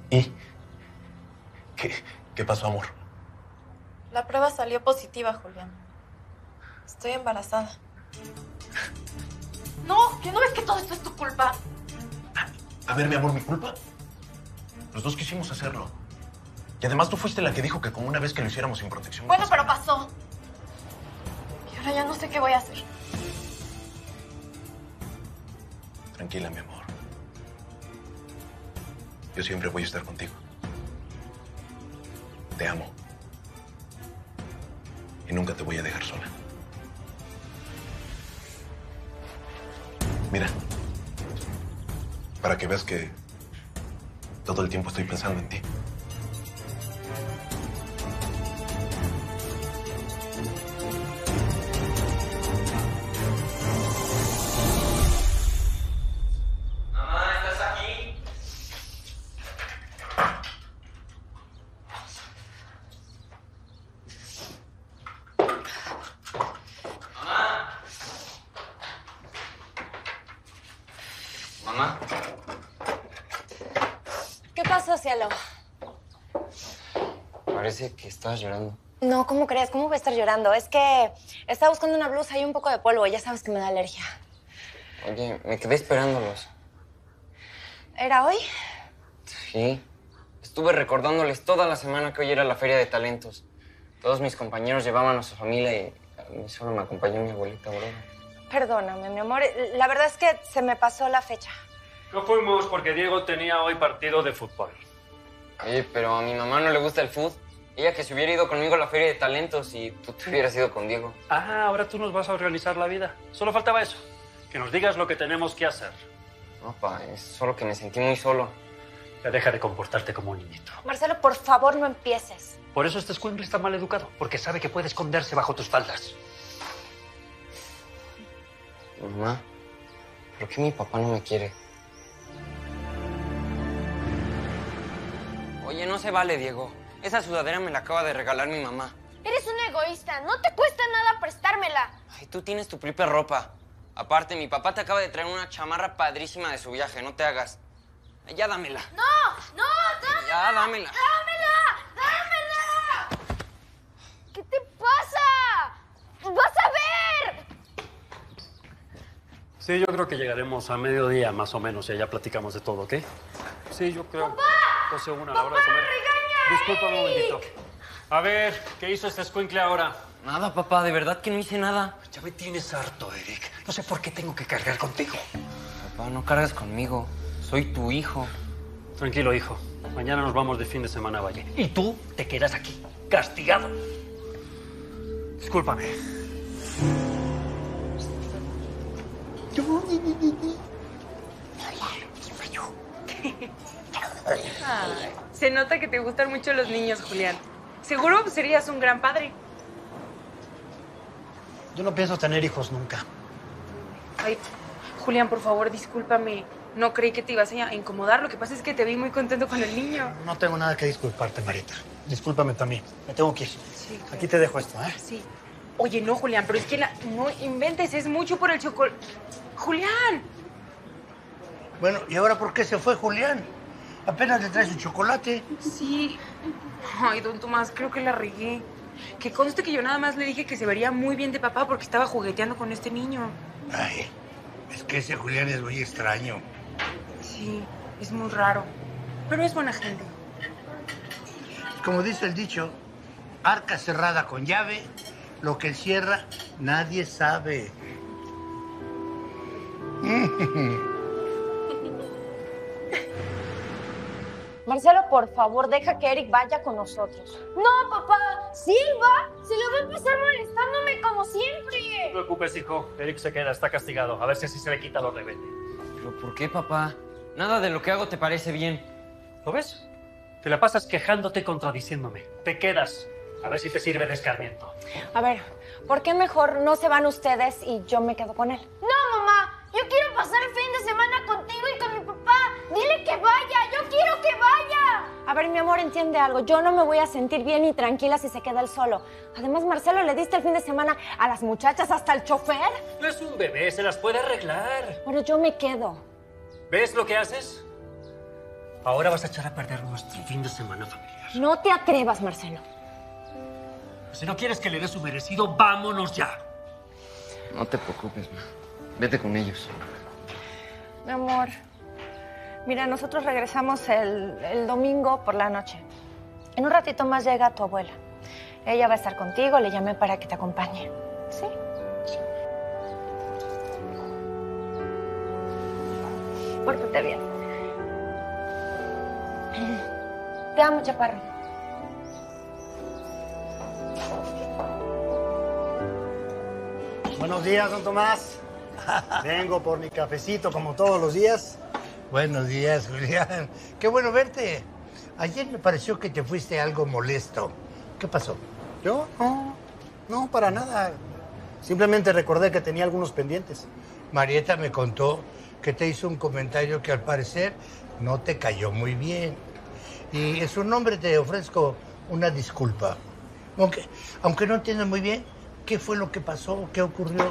¿Y? ¿Qué pasó, amor? La prueba salió positiva, Julián. Estoy embarazada. No, ¿que no ves que todo esto es tu culpa? A ver, mi amor, ¿mi culpa? Los dos quisimos hacerlo. Y además tú fuiste la que dijo que como una vez que lo hiciéramos sin protección... Bueno, pero pasó. Y ahora ya no sé qué voy a hacer. Tranquila, mi amor. Yo siempre voy a estar contigo. Te amo. Y nunca te voy a dejar sola. Mira, para que veas que todo el tiempo estoy pensando en ti. Mamá, ¿estás aquí? Mamá. Mamá. ¿Qué pasó, cielo? Parece que estás llorando. No, ¿cómo crees? ¿Cómo voy a estar llorando? Es que estaba buscando una blusa y un poco de polvo. Ya sabes que me da alergia. Oye, me quedé esperándolos. ¿Era hoy? Sí. Estuve recordándoles toda la semana que hoy era la feria de talentos. Todos mis compañeros llevaban a su familia y a mí solo me acompañó mi abuelita Aurora. Perdóname, mi amor. La verdad es que se me pasó la fecha. No fuimos porque Diego tenía hoy partido de fútbol. Oye, pero a mi mamá no le gusta el fútbol. Ella que se hubiera ido conmigo a la feria de talentos y tú te hubieras ido con Diego. Ah, ahora tú nos vas a organizar la vida. Solo faltaba eso. Que nos digas lo que tenemos que hacer. No, pa, es solo que me sentí muy solo. Ya deja de comportarte como un niñito. Marcelo, por favor, no empieces. Por eso este escuincle está mal educado. Porque sabe que puede esconderse bajo tus faldas. Mamá, ¿por qué mi papá no me quiere? Oye, no se vale, Diego. Esa sudadera me la acaba de regalar mi mamá. Eres un egoísta. No te cuesta nada prestármela. Ay, tú tienes tu propia ropa. Aparte, mi papá te acaba de traer una chamarra padrísima de su viaje. No te hagas. Ya dámela. No, dámela. Ya dámela. ¡Dámela! ¿Qué te pasa? ¡Vas a ver! Sí, yo creo que llegaremos a mediodía, más o menos, y allá platicamos de todo, ¿ok? Sí, yo creo. ¡Papá! 12:01, la hora de comer. ¡Regaña! Disculpa un momentito. A ver, ¿qué hizo este escuincle ahora? Nada, papá, de verdad que no hice nada. Ya me tienes harto, Eric. No sé por qué tengo que cargar contigo. Papá, no cargas conmigo. Soy tu hijo. Tranquilo, hijo. Mañana nos vamos de fin de semana a Valle. Y tú te quedas aquí, castigado. Discúlpame. Ay, se nota que te gustan mucho los niños, Julián. Seguro serías un gran padre. Yo no pienso tener hijos nunca. Ay, Julián, por favor, discúlpame. No creí que te ibas a incomodar. Lo que pasa es que te vi muy contento con el niño. No tengo nada que disculparte, Marita. Discúlpame también. Me tengo que ir. Sí, claro. Aquí te dejo esto, ¿eh? Sí. Oye, no, Julián, pero es que no inventes. Es mucho por el chocolate. ¡Julián! Bueno, ¿y ahora por qué se fue Julián? Apenas le trae su chocolate. Sí. Ay, don Tomás, creo que la regué. Que conste que yo nada más le dije que se vería muy bien de papá porque estaba jugueteando con este niño. Ay, es que ese Julián es muy extraño. Sí, es muy raro. Pero es buena gente. Como dice el dicho, arca cerrada con llave, lo que encierra nadie sabe. Marcelo, por favor, deja que Eric vaya con nosotros. No, papá. Sí, va. Se lo va a empezar molestándome como siempre. No te preocupes, hijo. Eric se queda, está castigado. A ver si así se le quita lo rebelde. ¿Pero por qué, papá? Nada de lo que hago te parece bien. ¿Lo ves? Te la pasas quejándote y contradiciéndome. Te quedas. A ver si te sirve de escarmiento. A ver, ¿por qué mejor no se van ustedes y yo me quedo con él? No, mamá. Yo quiero pasar el fin de semana contigo y con mi papá. Dile que vaya. Yo quiero que vaya. A ver, mi amor, entiende algo. Yo no me voy a sentir bien y tranquila si se queda él solo. Además, Marcelo, le diste el fin de semana a las muchachas, hasta el chofer. No es un bebé, se las puede arreglar. Bueno, yo me quedo. ¿Ves lo que haces? Ahora vas a echar a perder nuestro fin de semana familiar. No te atrevas, Marcelo. Si no quieres que le dé su merecido, vámonos ya. No te preocupes, ma. Vete con ellos. Mi amor, mira, nosotros regresamos el domingo por la noche. En un ratito más llega tu abuela. Ella va a estar contigo, le llamé para que te acompañe. ¿Sí? Sí. Pórtate bien. Te amo, chaparro. Buenos días, don Tomás. Vengo por mi cafecito como todos los días. Buenos días, Julián. Qué bueno verte. Ayer me pareció que te fuiste algo molesto. ¿Qué pasó? ¿Yo? No, para nada. Simplemente recordé que tenía algunos pendientes. Marieta me contó que te hizo un comentario que al parecer no te cayó muy bien. Y en su nombre te ofrezco una disculpa. Aunque no entiendo muy bien qué fue lo que pasó, qué ocurrió.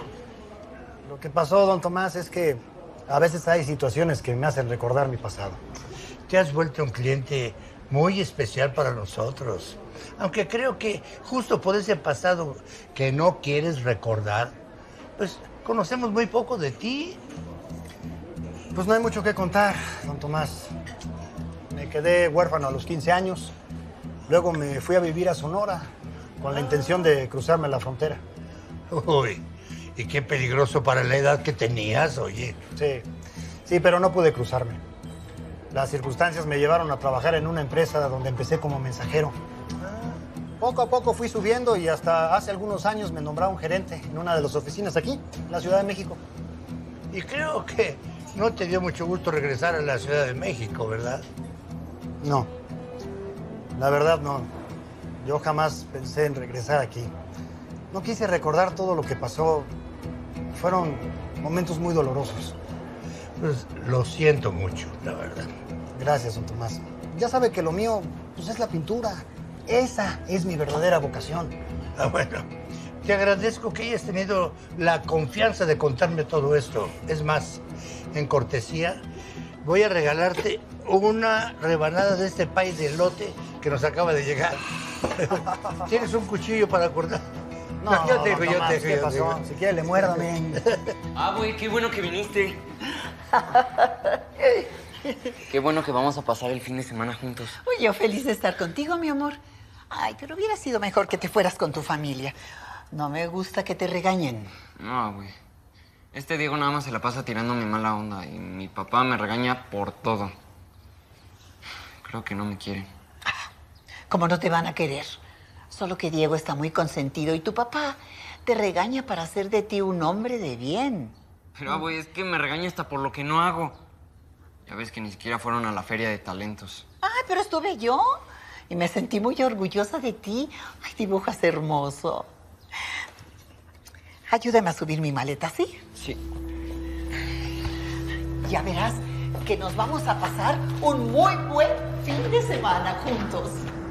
Lo que pasó, don Tomás, es que a veces hay situaciones que me hacen recordar mi pasado. Te has vuelto un cliente muy especial para nosotros. Aunque creo que justo por ese pasado que no quieres recordar, pues conocemos muy poco de ti. Pues no hay mucho que contar, don Tomás. Me quedé huérfano a los 15 años. Luego me fui a vivir a Sonora con la intención de cruzarme la frontera. Uy, y qué peligroso para la edad que tenías, oye. Sí, pero no pude cruzarme. Las circunstancias me llevaron a trabajar en una empresa donde empecé como mensajero. Poco a poco fui subiendo y hasta hace algunos años me nombraron gerente en una de las oficinas aquí, en la Ciudad de México. Y creo que no te dio mucho gusto regresar a la Ciudad de México, ¿verdad? No, la verdad no. Yo jamás pensé en regresar aquí. No quise recordar todo lo que pasó. Fueron momentos muy dolorosos. Pues lo siento mucho, la verdad. Gracias, don Tomás. Ya sabe que lo mío pues, es la pintura. Esa es mi verdadera vocación. Bueno, te agradezco que hayas tenido la confianza de contarme todo esto. Es más, en cortesía, voy a regalarte una rebanada de este pay de elote que nos acaba de llegar. ¿Tienes un cuchillo para cortar? No, yo te digo, ¿qué pasó? Si quiere, le muérdame. Güey, qué bueno que viniste. Qué bueno que vamos a pasar el fin de semana juntos. Uy, yo feliz de estar contigo, mi amor. Ay, pero hubiera sido mejor que te fueras con tu familia. No me gusta que te regañen. No, güey. Este Diego nada más se la pasa tirando mi mala onda y mi papá me regaña por todo. Creo que no me quieren. ¿Cómo no te van a querer? Solo que Diego está muy consentido y tu papá te regaña para hacer de ti un hombre de bien. Pero, güey, es que me regaña hasta por lo que no hago. Ya ves que ni siquiera fueron a la feria de talentos. Ay, pero estuve yo y me sentí muy orgullosa de ti. Ay, dibujas hermoso. Ayúdame a subir mi maleta, ¿sí? Sí. Ya verás que nos vamos a pasar un muy buen fin de semana juntos.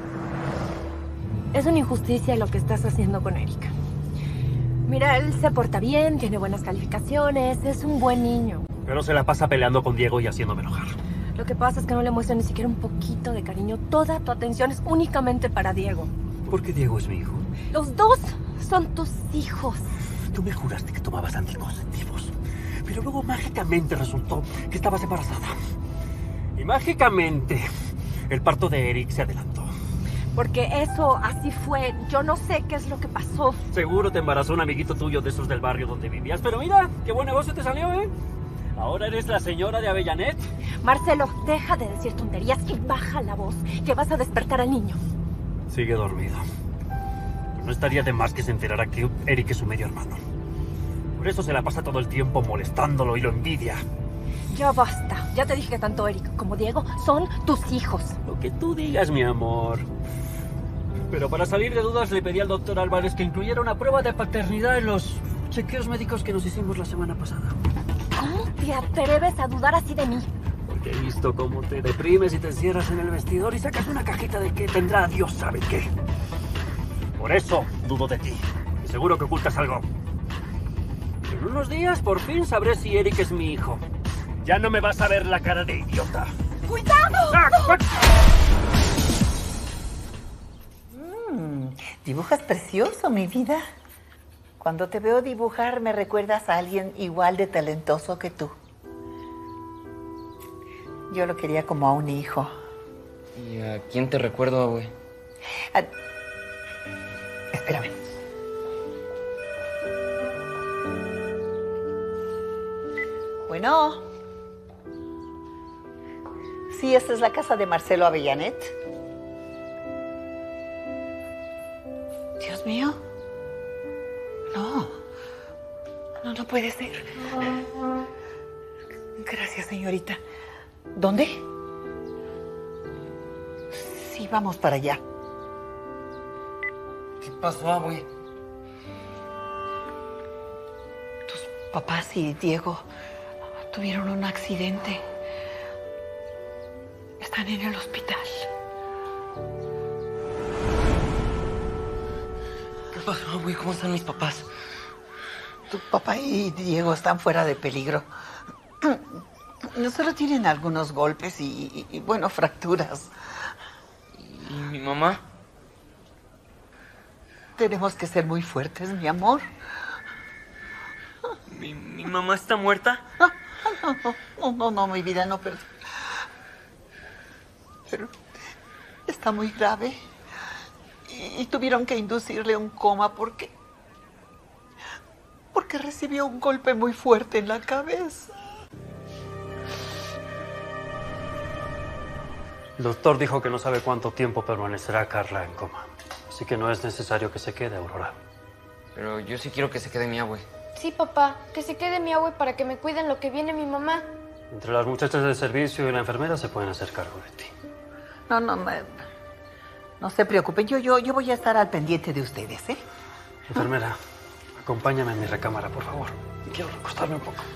Es una injusticia lo que estás haciendo con Erika. Mira, él se porta bien, tiene buenas calificaciones, es un buen niño. Pero se la pasa peleando con Diego y haciéndome enojar. Lo que pasa es que no le muestra ni siquiera un poquito de cariño. Toda tu atención es únicamente para Diego. ¿Por qué Diego es mi hijo? Los dos son tus hijos. Tú me juraste que tomabas anticonceptivos, pero luego mágicamente resultó que estabas embarazada. Y mágicamente el parto de Eric se adelantó. Porque eso así fue. Yo no sé qué es lo que pasó. Seguro te embarazó un amiguito tuyo de esos del barrio donde vivías. Pero mira, qué buen negocio te salió, ¿eh? Ahora eres la señora de Avellanet. Marcelo, deja de decir tonterías y baja la voz, que vas a despertar al niño. Sigue dormido. No estaría de más que se enterara que Eric es su medio hermano. Por eso se la pasa todo el tiempo molestándolo y lo envidia. Ya basta. Ya te dije que tanto Eric como Diego son tus hijos. Lo que tú digas, mi amor. Pero para salir de dudas le pedí al doctor Álvarez que incluyera una prueba de paternidad en los chequeos médicos que nos hicimos la semana pasada. ¿Cómo te atreves a dudar así de mí? Porque he visto cómo te deprimes y te encierras en el vestidor y sacas una cajita de que tendrá Dios sabe qué. Por eso dudo de ti. Y seguro que ocultas algo. En unos días por fin sabré si Eric es mi hijo. Ya no me vas a ver la cara de idiota. ¡Cuidado! Dibujas precioso, mi vida. Cuando te veo dibujar, me recuerdas a alguien igual de talentoso que tú. Yo lo quería como a un hijo. ¿Y a quién te recuerdo, abue? Espérame. Bueno. Sí, esta es la casa de Marcelo Avellanet. Dios mío. No puede ser. Gracias, señorita. ¿Dónde? Sí, vamos para allá. ¿Qué pasó, abue? Tus papás y Diego tuvieron un accidente. Están en el hospital. ¿Qué pasó, abue? ¿Cómo están mis papás? Tu papá y Diego están fuera de peligro. Solo tienen algunos golpes y bueno, fracturas. ¿Y mi mamá? Tenemos que ser muy fuertes, mi amor. ¿Mi mamá está muerta? No, mi vida, no, pero está muy grave. Y tuvieron que inducirle un coma porque recibió un golpe muy fuerte en la cabeza. El doctor dijo que no sabe cuánto tiempo permanecerá Carla en coma. Así que no es necesario que se quede, Aurora. Pero yo sí quiero que se quede mi abue. Sí, papá, que se quede mi abue para que me cuiden lo que viene mi mamá. Entre las muchachas del servicio y la enfermera se pueden hacer cargo de ti. No se preocupen. Yo voy a estar al pendiente de ustedes, ¿eh? Enfermera, acompáñame a mi recámara, por favor. Quiero recostarme un poco.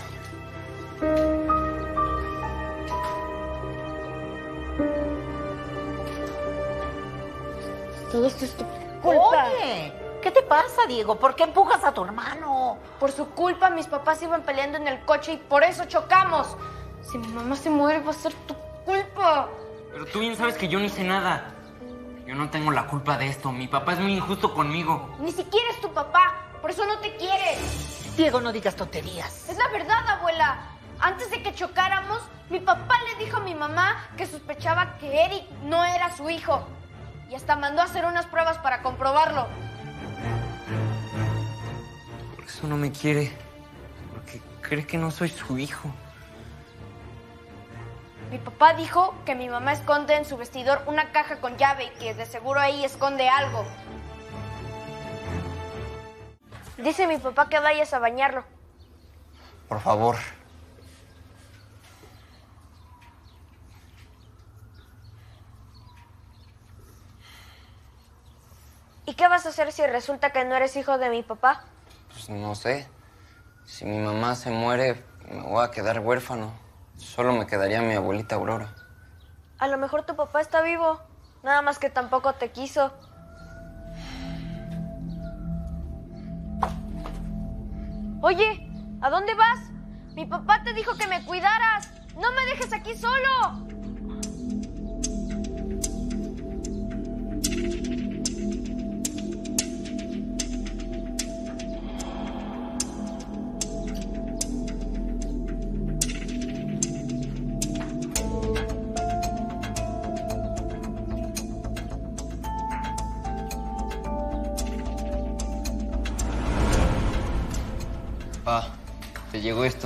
Todo esto es tu culpa. Oye, ¿qué te pasa, Diego? ¿Por qué empujas a tu hermano? Por su culpa, mis papás iban peleando en el coche y por eso chocamos. Si mi mamá se muere, va a ser tu culpa. Pero tú bien sabes que yo no hice nada. Yo no tengo la culpa de esto. Mi papá es muy injusto conmigo. Ni siquiera es tu papá. Por eso no te quiere. Diego, no digas tonterías. Es la verdad, abuela. Antes de que chocáramos, mi papá le dijo a mi mamá que sospechaba que Eric no era su hijo. Y hasta mandó a hacer unas pruebas para comprobarlo. Por eso no me quiere. Porque cree que no soy su hijo. Mi papá dijo que mi mamá esconde en su vestidor una caja con llave y que de seguro ahí esconde algo. Dice mi papá que vayas a bañarlo. Por favor. ¿Y qué vas a hacer si resulta que no eres hijo de mi papá? Pues no sé. Si mi mamá se muere, me voy a quedar huérfano. Solo me quedaría mi abuelita Aurora. A lo mejor tu papá está vivo. Nada más que tampoco te quiso. Oye, ¿a dónde vas? Mi papá te dijo que me cuidaras. ¡No me dejes aquí solo! Pa, te llegó esto.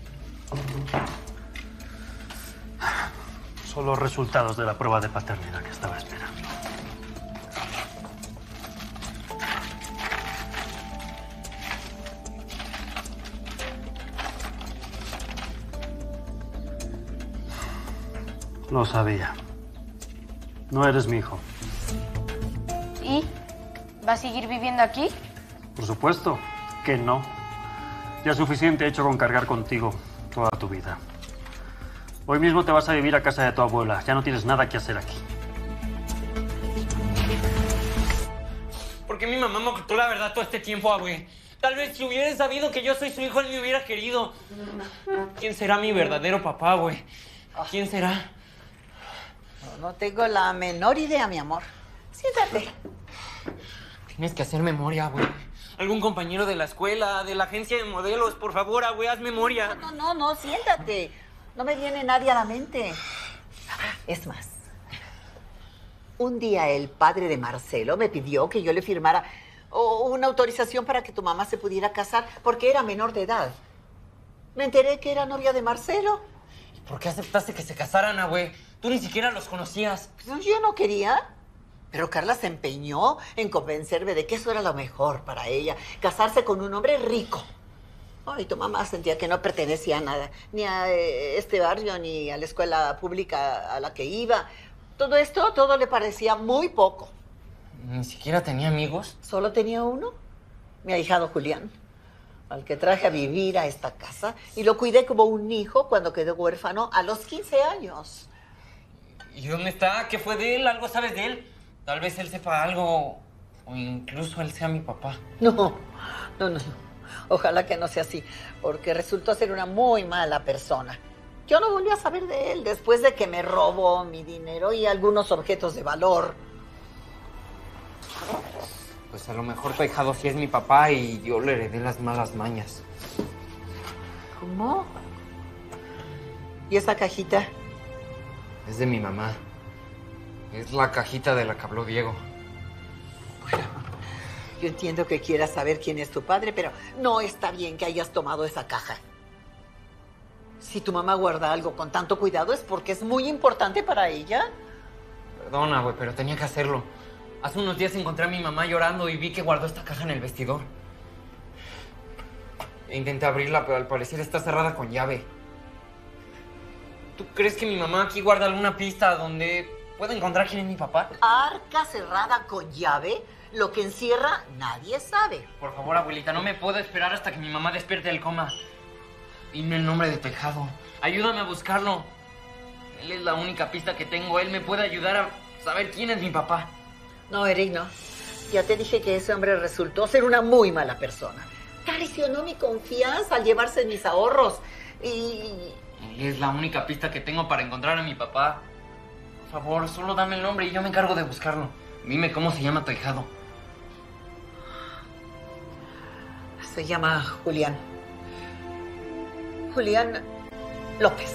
Son los resultados de la prueba de paternidad que estaba esperando. Lo sabía. No eres mi hijo. ¿Y? ¿Va a seguir viviendo aquí? Por supuesto que no. Ya suficiente he hecho con cargar contigo toda tu vida. Hoy mismo te vas a vivir a casa de tu abuela. Ya no tienes nada que hacer aquí. ¿Por qué mi mamá me ocultó la verdad todo este tiempo, abue? Tal vez si hubiera sabido que yo soy su hijo, él me hubiera querido. ¿Quién será mi verdadero papá, abue? ¿Quién será? No tengo la menor idea, mi amor. Siéntate. Tienes que hacer memoria, güey. Algún compañero de la escuela, de la agencia de modelos, por favor, güey, haz memoria. No, siéntate. No me viene nadie a la mente. Es más, un día el padre de Marcelo me pidió que yo le firmara una autorización para que tu mamá se pudiera casar porque era menor de edad. Me enteré que era novia de Marcelo. ¿Por qué aceptaste que se casaran, güey? Tú ni siquiera los conocías. Pues yo no quería. Pero Carla se empeñó en convencerme de que eso era lo mejor para ella, casarse con un hombre rico. Ay, tu mamá sentía que no pertenecía a nada, ni a este barrio, ni a la escuela pública a la que iba. Todo le parecía muy poco. ¿Ni siquiera tenía amigos? Solo tenía uno, mi ahijado Julián, al que traje a vivir a esta casa y lo cuidé como un hijo cuando quedó huérfano a los 15 años. ¿Y dónde está? ¿Qué fue de él? ¿Algo sabes de él? Tal vez él sepa algo, o incluso él sea mi papá. No. Ojalá que no sea así, porque resultó ser una muy mala persona. Yo no volví a saber de él después de que me robó mi dinero y algunos objetos de valor. Pues a lo mejor tu ahijado sí es mi papá y yo le heredé las malas mañas. ¿Cómo? ¿Y esa cajita? Es de mi mamá. Es la cajita de la que habló Diego. Bueno, yo entiendo que quieras saber quién es tu padre, pero no está bien que hayas tomado esa caja. Si tu mamá guarda algo con tanto cuidado es porque es muy importante para ella. Perdona, güey, pero tenía que hacerlo. Hace unos días encontré a mi mamá llorando y vi que guardó esta caja en el vestidor. Intenté abrirla, pero al parecer está cerrada con llave. ¿Tú crees que mi mamá aquí guarda alguna pista donde pueda encontrar quién es mi papá? Arca cerrada con llave, lo que encierra nadie sabe. Por favor, abuelita, no me puedo esperar hasta que mi mamá despierte del coma. Dime el nombre de tu ahijado. Ayúdame a buscarlo. Él es la única pista que tengo. Él me puede ayudar a saber quién es mi papá. No, Eric, no. Ya te dije que ese hombre resultó ser una muy mala persona. Traicionó mi confianza al llevarse mis ahorros y... Él es la única pista que tengo para encontrar a mi papá. Por favor, solo dame el nombre y yo me encargo de buscarlo. Dime cómo se llama tu ahijado. Se llama Julián. Julián López.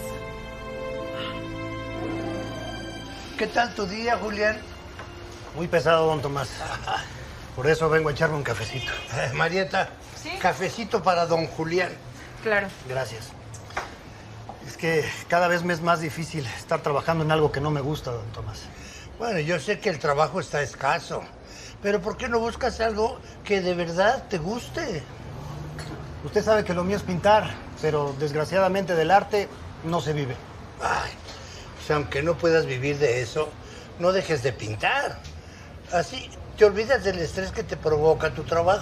¿Qué tal tu día, Julián? Muy pesado, don Tomás. Por eso vengo a echarme un cafecito. Marieta, ¿Sí? cafecito para don Julián. Claro. Gracias. Es que cada vez me es más difícil estar trabajando en algo que no me gusta, don Tomás. Bueno, yo sé que el trabajo está escaso, pero ¿por qué no buscas algo que de verdad te guste? Usted sabe que lo mío es pintar, pero desgraciadamente del arte no se vive. Ay, pues aunque no puedas vivir de eso, no dejes de pintar. Así te olvidas del estrés que te provoca tu trabajo.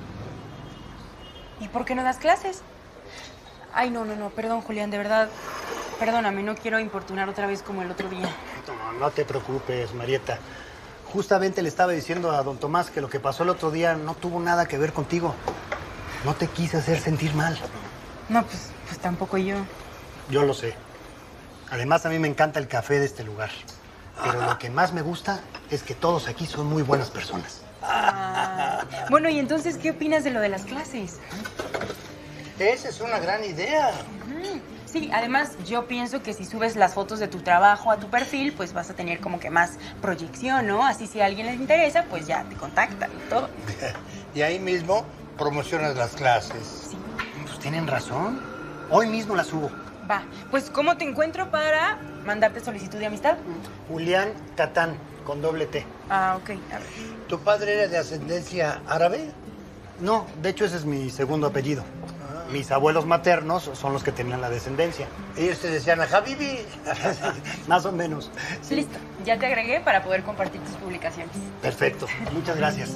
¿Y por qué no das clases? Ay, no, perdón, Julián, de verdad, perdóname, no quiero importunar otra vez como el otro día. No te preocupes, Marieta. Justamente le estaba diciendo a don Tomás que lo que pasó el otro día no tuvo nada que ver contigo. No te quise hacer sentir mal. No, pues tampoco yo. Yo lo sé. Además, a mí me encanta el café de este lugar. Pero lo que más me gusta es que todos aquí son muy buenas personas. Bueno, y entonces, ¿qué opinas de lo de las clases? Esa es una gran idea. Sí, además yo pienso que si subes las fotos de tu trabajo a tu perfil, pues vas a tener como que más proyección, ¿no? Así si a alguien les interesa, pues ya te contactan y todo. Y ahí mismo promocionas las clases. Sí. Pues tienen razón. Hoy mismo la subo. Va, pues ¿cómo te encuentro para mandarte solicitud de amistad? Julián Catán, con doble T. Ah, ok, a ver. ¿Tu padre era de ascendencia árabe? No, de hecho ese es mi segundo apellido. Mis abuelos maternos son los que tenían la descendencia. Ellos te decían a Habibi. Más o menos. Sí. Listo, ya te agregué para poder compartir tus publicaciones. Perfecto, muchas gracias.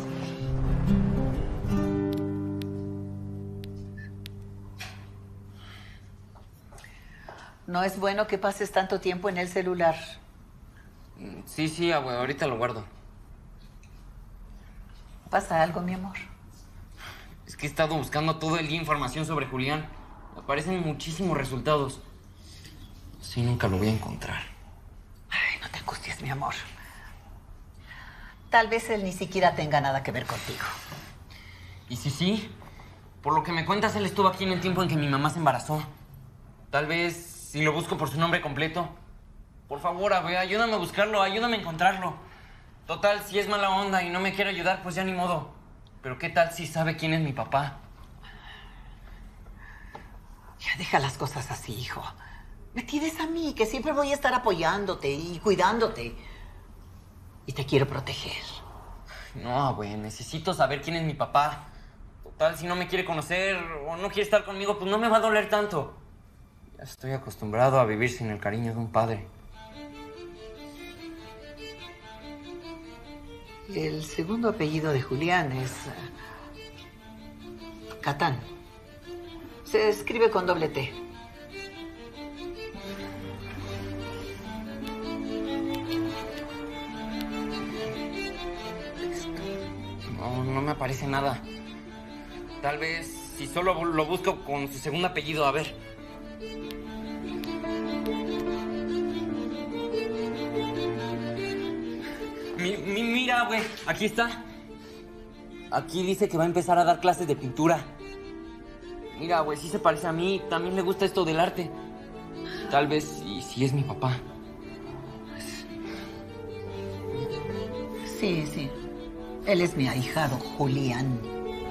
No es bueno que pases tanto tiempo en el celular. Sí, abue, ahorita lo guardo. ¿Pasa algo, mi amor? Es que he estado buscando todo el día información sobre Julián. Me aparecen muchísimos resultados. Sí, nunca lo voy a encontrar. Ay, no te angusties. Gracias, mi amor. Tal vez él ni siquiera tenga nada que ver contigo. ¿Y si sí? Por lo que me cuentas, él estuvo aquí en el tiempo en que mi mamá se embarazó. Tal vez si lo busco por su nombre completo. Por favor, Abby, ayúdame a buscarlo, ayúdame a encontrarlo. Total, si es mala onda y no me quiere ayudar, pues ya ni modo. Pero ¿qué tal si sabe quién es mi papá? Ya deja las cosas así, hijo. Me tienes a mí, que siempre voy a estar apoyándote y cuidándote. Y te quiero proteger. No, güey, necesito saber quién es mi papá. Total, si no me quiere conocer o no quiere estar conmigo, pues no me va a doler tanto. Ya estoy acostumbrado a vivir sin el cariño de un padre. El segundo apellido de Julián es Catán. Se escribe con doble T. No me aparece nada. Tal vez si solo lo busco con su segundo apellido, a ver. Mira, güey, aquí está. Aquí dice que va a empezar a dar clases de pintura. Mira, güey, sí se parece a mí. También le gusta esto del arte. Tal vez si es mi papá. Sí, sí. Él es mi ahijado, Julián.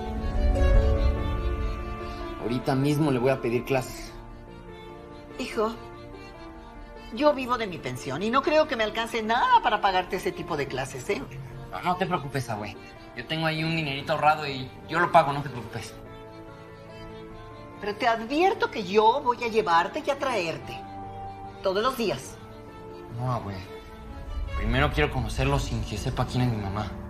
Ahorita mismo le voy a pedir clases. Hijo, yo vivo de mi pensión y no creo que me alcance nada para pagarte ese tipo de clases, ¿eh? No te preocupes, güey. Yo tengo ahí un dinerito ahorrado y yo lo pago, no te preocupes. Pero te advierto que yo voy a llevarte y a traerte. Todos los días. No, güey. Primero quiero conocerlo sin que sepa quién es mi mamá.